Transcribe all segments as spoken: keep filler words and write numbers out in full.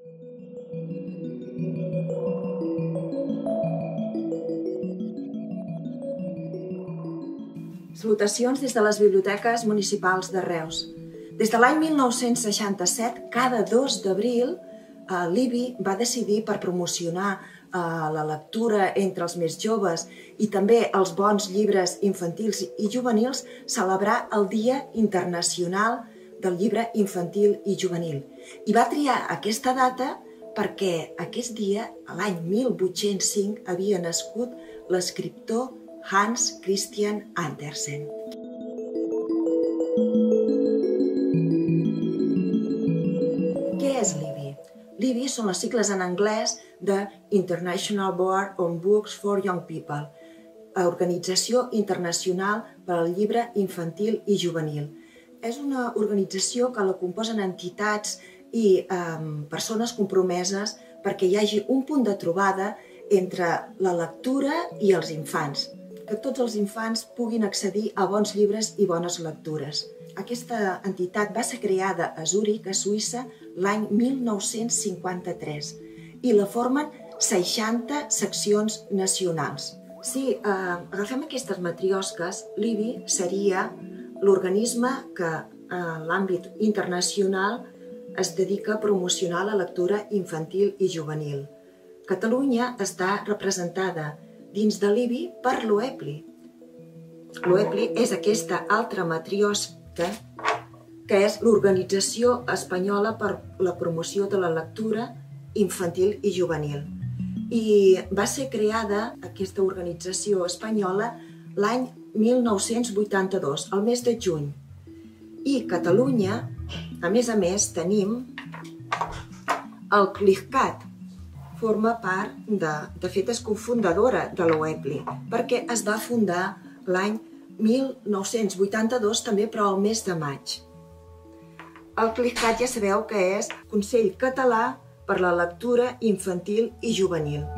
Salutacions des de les biblioteques municipals de Reus. Des de l'any mil nou-cents seixanta-set, cada dos d'abril, l'I B I va decidir, per promocionar la lectura entre els més joves i també els bons llibres infantils i juvenils, celebrar el Dia Internacional del Llibre Infantil i Juvenil. I va triar aquesta data perquè aquest dia, l'any mil vuit-cents cinc, havia nascut l'escriptor Hans Christian Andersen. Què és l'I B I? L'I B I són les sigles en anglès de International Board on Books for Young People, Organització Internacional per al Llibre Infantil i Juvenil. És una organització que la composen entitats i persones compromeses perquè hi hagi un punt de trobada entre la lectura i els infants, que tots els infants puguin accedir a bons llibres i bones lectures. Aquesta entitat va ser creada a Zúrich, a Suïssa, l'any mil nou-cents cinquanta-tres i la formen seixanta seccions nacionals. Si agafem aquestes matriosques, l'I B I seria l'organisme que en l'àmbit internacional es dedica a promocionar la lectura infantil i juvenil. Catalunya està representada dins de l'I B I per l'O E P L I. L'O E P L I és aquesta altra matriosca que és l'Organització Espanyola per la Promoció de la Lectura Infantil i Juvenil. I va ser creada aquesta organització espanyola l'any mil nou-cents vuitanta-dos, al mes de juny. I Catalunya, a més a més, tenim el CLICCAT. Forma part, de, de fet és cofundadora de l'O E P L I, perquè es va fundar l'any mil nou-cents vuitanta-dos, també però al mes de maig. El CLICCAT ja sabeu que és Consell Català per la Lectura Infantil i Juvenil.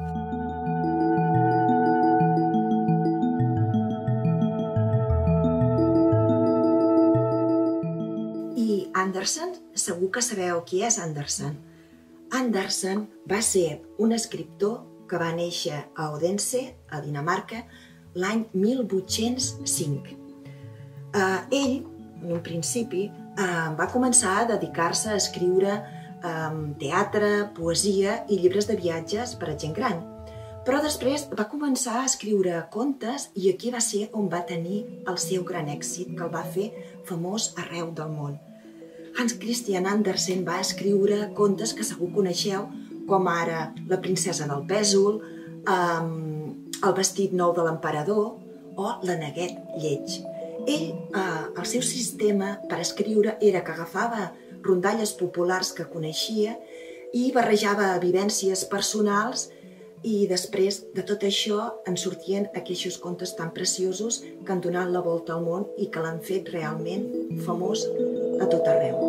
I Andersen, segur que sabeu qui és Andersen. Andersen va ser un escriptor que va néixer a Odense, a Dinamarca, l'any mil vuit-cents cinc. Ell, en un principi, va començar a dedicar-se a escriure teatre, poesia i llibres de viatges per a gent gran. Però després va començar a escriure contes i aquí va ser on va tenir el seu gran èxit, que el va fer famós arreu del món. Hans Christian Andersen va escriure contes que segur coneixeu, com ara La princesa del pèsol, El vestit nou de l'emperador o L'Aneguet lleig. Ell, el seu sistema per escriure era que agafava rondalles populars que coneixia i barrejava vivències personals i després de tot això en sortien aquests contes tan preciosos que han donat la volta al món i que l'han fet realment famós a tot arreu.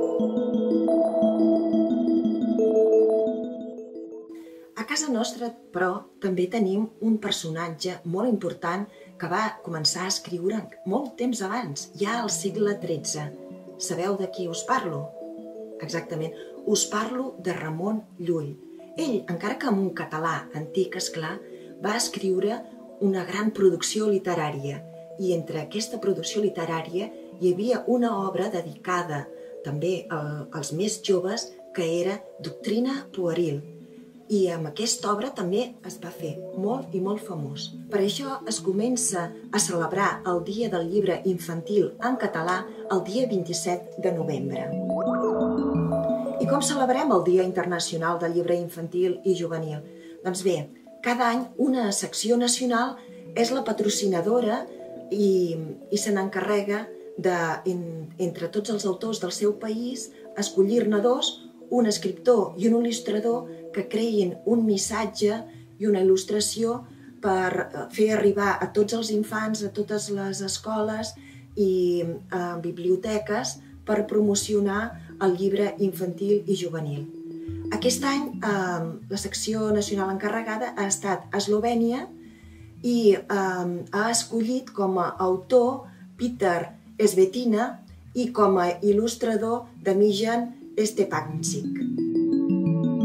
A casa nostra, però, també tenim un personatge molt important que va començar a escriure molt temps abans, ja al segle tretze. Sabeu de qui us parlo? Exactament, us parlo de Ramon Llull. Ell, encara que en un català antic, esclar, va escriure una gran producció literària i entre aquesta producció literària hi havia una obra dedicada també als més joves que era Doctrina pueril. I amb aquesta obra també es va fer molt i molt famós. Per això es comença a celebrar el Dia del Llibre Infantil en català el dia vint-i-set de novembre. I com celebrem el Dia Internacional del Llibre Infantil i Juvenil? Doncs bé, cada any una secció nacional és la patrocinadora i, i se n'encarrega de, en, entre tots els autors del seu país, escollir-ne dos, un escriptor i un il·lustrador que creïn un missatge i una il·lustració per fer arribar a tots els infants, a totes les escoles i a biblioteques per promocionar el llibre infantil i juvenil. Aquest any la secció nacional encarregada ha estat Eslovènia i ha escollit com a autor Peter Svetina i com a il·lustrador Demijan Stepancic.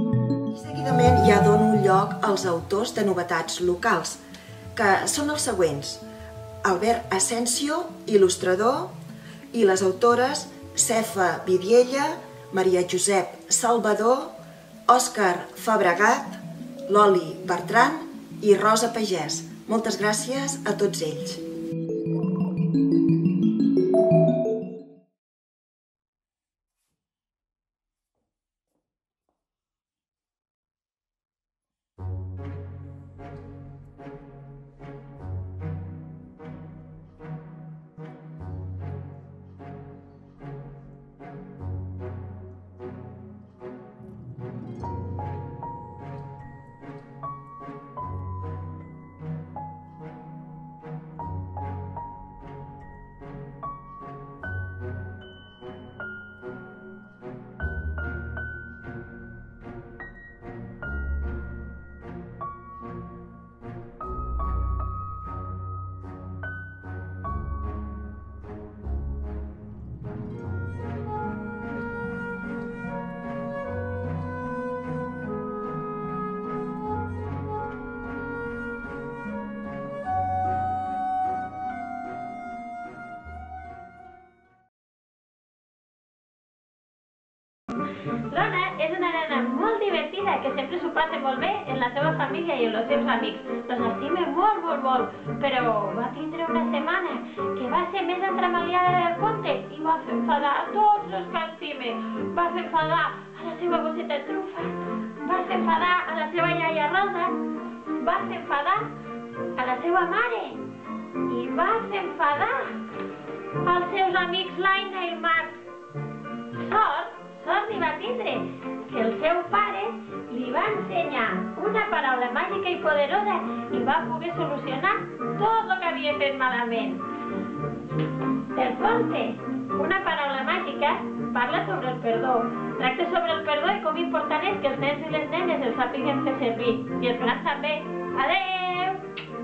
Ràpidament ja dono lloc als autors de novetats locals, que són els següents: Albert Asensio, il·lustrador, i les autores Cefa Vidiella, Maria Josep Salvador, Òscar Fabregat, Loli Bertran i Rosa Pagès. Moltes gràcies a tots ells. L'Ona és una nena molt divertida que sempre s'ho passa molt bé en la seva família i amb els seus amics. Els estima molt, molt, molt, però va tindre una setmana que va ser més entremaliada del conte i va fer enfadar a tots els que estima. Va fer enfadar a la seva gosseta Trufa, va fer enfadar a la seva iaia Rosa, va fer enfadar a la seva mare i va fer enfadar als seus amics l'Aina i el Marc. Sort Sort li va tindre que el seu pare li va ensenyar una paraula màgica i poderosa i va poder solucionar tot el que havia fet malament. El conte, una paraula màgica, parla sobre el perdó. Tracta sobre el perdó i com important és que els nens i les nenes el sàpiguen fer servir. I els grans també. Adeu!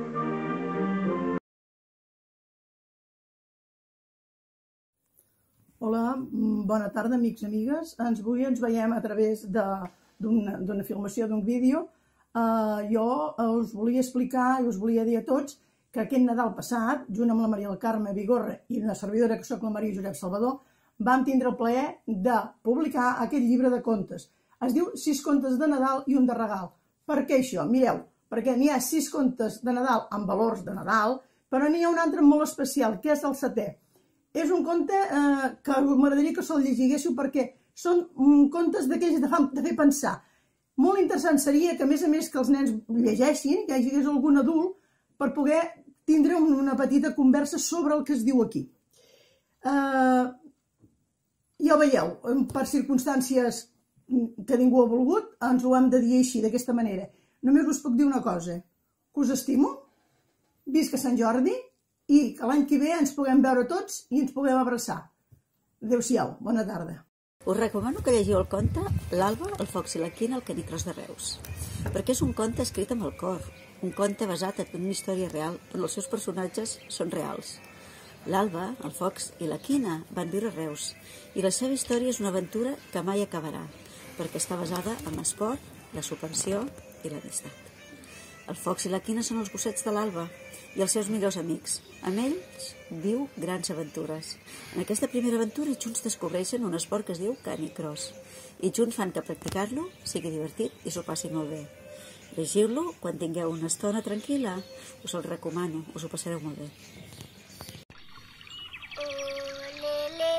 Hola, bona tarda, amics i amigues. Ens avui ens veiem a través d'una filmació d'un vídeo. Uh, jo us volia explicar i us volia dir a tots que aquest Nadal passat, junt amb la Maria del Carme Vigorra i una servidora que soc la Maria Josep Salvador, vam tindre el plaer de publicar aquest llibre de contes. Es diu Sis contes de Nadal i un de regal. Per què això? Mireu, perquè n'hi ha sis contes de Nadal amb valors de Nadal, però n'hi ha un altre molt especial, que és el setè. És un conte eh, que m'agradaria que se'l llegiguéssiu perquè són um, contes d'aquells de, de fer pensar. Molt interessant seria que, a més a més, que els nens llegeixin, que hi hagués algun adult, per poder tindre una petita conversa sobre el que es diu aquí. Eh, ja ho veieu, per circumstàncies que ningú ha volgut, ens ho hem de dir així, d'aquesta manera. Només us puc dir una cosa, que us estimo, visca Sant Jordi, i que l'any que ve ens puguem veure tots i ens puguem abraçar. Adéu-siau, bona tarda. Us recomano que llegiu el conte L'Alba, el Fox i la Quina, el Canicròs de Reus, perquè és un conte escrit amb el cor, un conte basat en una història real on els seus personatges són reals. L'Alba, el Fox i la Quina van viure a Reus i la seva història és una aventura que mai acabarà, perquè està basada en l'esport, la subvenció i l'amistat. El Fox i la Quina són els gossets de l'Alba i els seus millors amics. Amb ells viu grans aventures. En aquesta primera aventura junts descobreixen un esport que es diu canicròs i junts fan que practicar-lo sigui divertit i s'ho passi molt bé. Llegiu-lo quan tingueu una estona tranquil·la. Us el recomano, us ho passareu molt bé. Olele,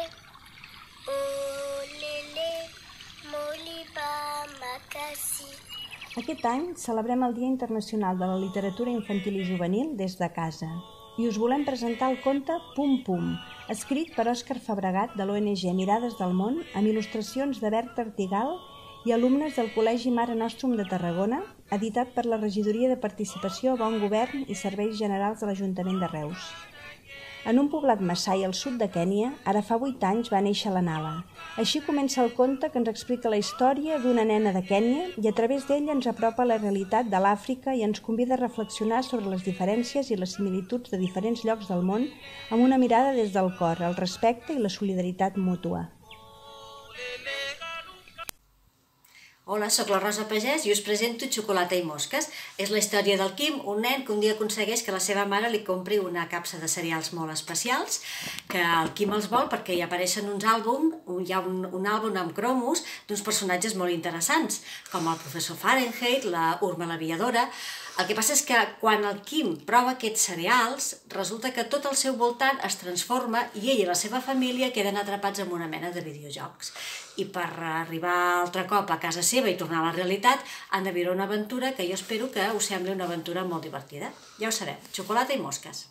olele, moliba macassi. Aquest any celebrem el Dia Internacional de la Literatura Infantil i Juvenil des de casa i us volem presentar el conte Pum Pum, escrit per Òscar Fabregat de l'O N G Mirades del Món amb il·lustracions de Berta Artigal i alumnes del Col·legi Mare Nostrum de Tarragona, editat per la Regidoria de Participació, Bon Govern i Serveis Generals de l'Ajuntament de Reus. En un poblat massai al sud de Kènia, ara fa vuit anys va néixer la Nala. Així comença el conte que ens explica la història d'una nena de Kènia i a través d'ella ens apropa a la realitat de l'Àfrica i ens convida a reflexionar sobre les diferències i les similituds de diferents llocs del món amb una mirada des del cor, el respecte i la solidaritat mútua. Hola, sóc la Rosa Pagès i us presento Xocolata i mosques. És la història del Quim, un nen que un dia aconsegueix que la seva mare li compri una capsa de cereals molt especials, que el Quim els vol perquè hi apareixen uns àlbums, hi ha un, un àlbum amb cromos d'uns personatges molt interessants, com el professor Fahrenheit, la Urma l'aviadora. El que passa és que quan el Quim prova aquests cereals, resulta que tot al seu voltant es transforma i ell i la seva família queden atrapats en una mena de videojocs. I per arribar altre cop a casa seva i tornar a la realitat, han de viure una aventura que jo espero que us sembli una aventura molt divertida. Ja ho sabeu, xocolata i mosques.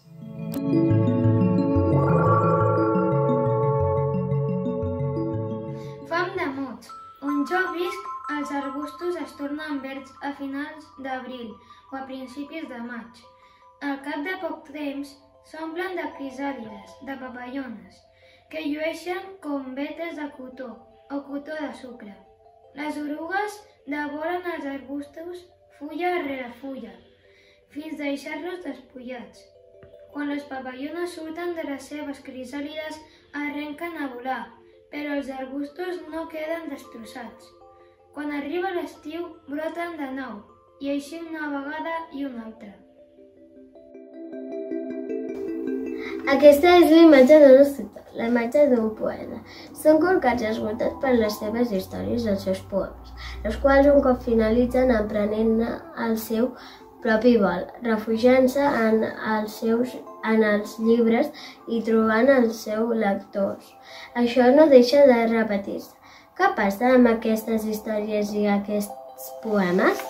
Fam de mots. On jo visc, els arbustos es tornen verds a finals d'abril o a principis de maig. Al cap de poc temps s'omplen de crisàlides, de papallones, que llueixen com vetes de cotó o cotó de sucre. Les orugues devoren els arbustos fulla rere fulla, fins deixar-los despullats. Quan les papallones surten de les seves crisàlides arrenquen a volar, però els arbustos no queden destrossats. Quan arriba l'estiu broten de nou, i així una vegada i una altra. Aquesta és la imatge d'un escriptor, la imatge d'un poeta. Són colcats i esgotats per les seves històries i els seus poemes, els quals un cop finalitzen emprenent el seu propi vol, refugiant-se en els seus en els llibres i trobant els seus lectors. Això no deixa de repetir-se. Què passa amb aquestes històries i aquests poemes?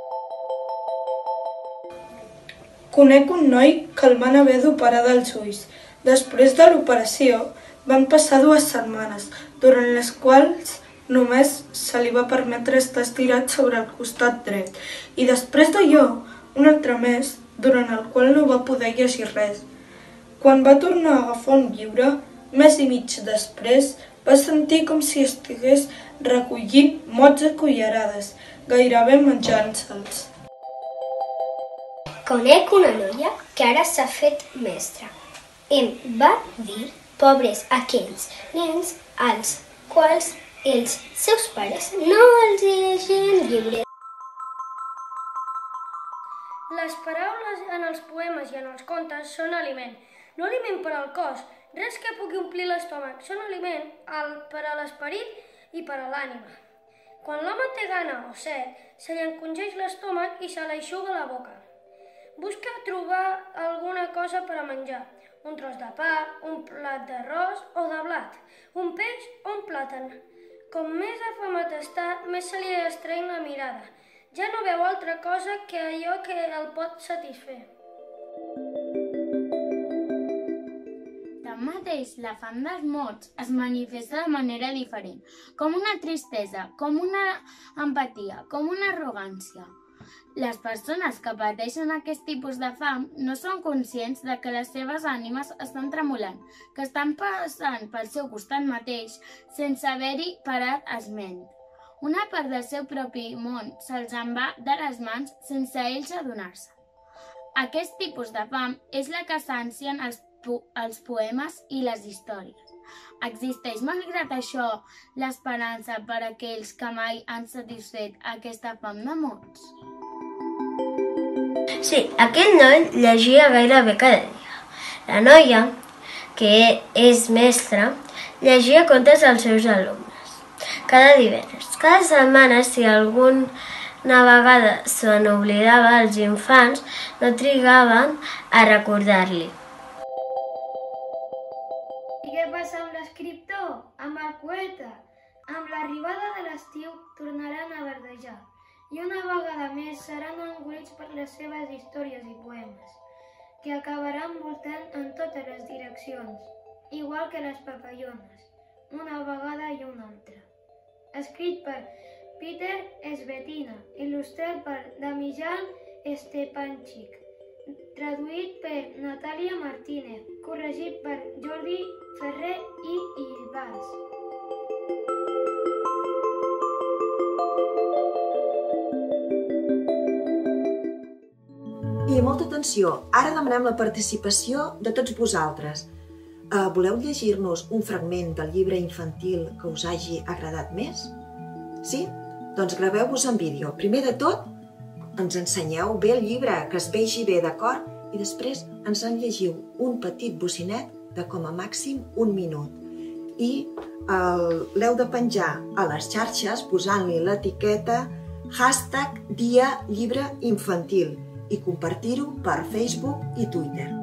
Conec un noi que el van haver d'operar dels ulls. Després de l'operació van passar dues setmanes, durant les quals només se li va permetre estar estirat sobre el costat dret, i després d'allò, un altre mes, durant el qual no va poder llegir res. Quan va tornar a agafar un llibre, mes i mig després, va sentir com si estigués recollint mots a cullerades, gairebé menjant-se'ls. Conec una noia que ara s'ha fet mestra. Em va dir pobres aquells nens als quals els seus pares no els llegien llibres. Les paraules en els poemes i en els contes són aliment, no aliment per al cos, res que pugui omplir l'estómac, són aliment per a l'esperit i per a l'ànima. Quan l'home té gana o set, se li encongeix l'estómac i se l'eixuga la boca. Busca trobar alguna cosa per a menjar, un tros de pa, un plat d'arròs o de blat, un peix o un plàtan. Com més afamat està, més se li estreny la mirada. Ja no veu altra cosa que allò que el pot satisfer. Tanmateix, la fam dels mots es manifesta de manera diferent, com una tristesa, com una empatia, com una arrogància. Les persones que pateixen aquest tipus de fam no són conscients de que les seves ànimes estan tremolant, que estan passant pel seu costat mateix sense haver-hi parat esment. Una part del seu propi món se'ls en va de les mans sense ells adonar-se. Aquest tipus de fam és la que s'ansien els, po els poemes i les històries. Existeix, malgrat això, l'esperança per a aquells que mai han satisfet aquesta fam de mots? Sí, aquest noi llegia gairebé cada dia. La noia, que és mestra, llegia contes als seus alumnes, cada divendres. Cada setmana, si alguna vegada se n'oblidava, els infants no trigaven a recordar-li. I què passa amb l'escriptor, amb el poeta? Amb l'arribada de l'estiu tornaran a verdejar. I una vegada més seran engolits per les seves històries i poemes, que acabaran voltant en totes les direccions, igual que les papallones, una vegada i una altra. Escrit per Peter Svetina, il·lustrat per Damijan Stepanchik, traduït per Natàlia Martínez, corregit per Jordi Ferrer i Ilbàs. I molta atenció, ara demanem la participació de tots vosaltres. Uh, voleu llegir-nos un fragment del llibre infantil que us hagi agradat més? Sí? Doncs graveu-vos en vídeo. Primer de tot, ens ensenyeu bé el llibre, que es vegi bé, d'acord? I després ens en llegiu un petit bocinet de com a màxim un minut. I l'heu de penjar a les xarxes posant-li l'etiqueta hashtag Dia Llibre Infantil i compartir-ho per Facebook i Twitter.